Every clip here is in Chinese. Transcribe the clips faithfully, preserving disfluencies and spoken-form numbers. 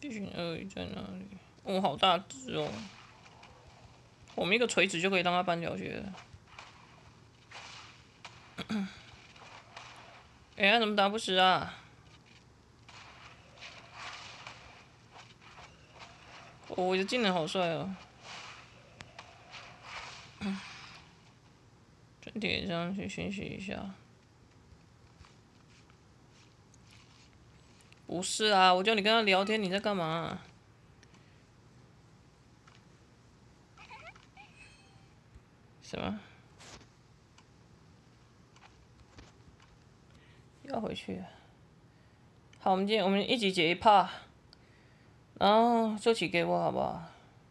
地形鳄鱼在哪里？哦，好大只哦！我们一个锤子就可以让它搬下去了。哎、欸，怎么打不死啊？哦，我的技能好帅哦！转点上去休息一下。不是啊，我叫你跟他聊天，你在干嘛？什么？要回去？好，我们今天我们一起解一趴，然后这期给我好不好？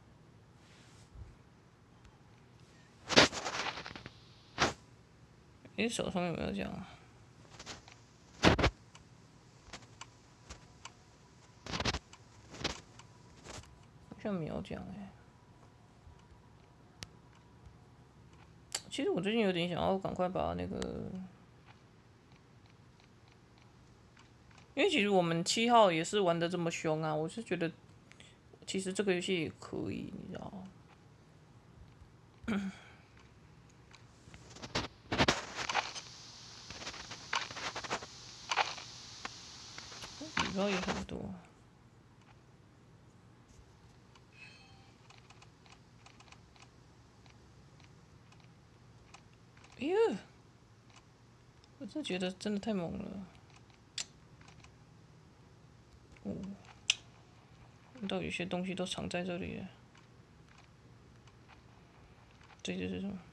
你手上有没有讲？好像没有讲哎。其实我最近有点想要赶快把那个，因为其实我们七号也是玩的这么凶啊，我是觉得其实这个游戏也可以，你知道吗？礼包也很多。哎呦，我真觉得真的太猛了。哦，到有些东西都藏在这里了。这就是什么？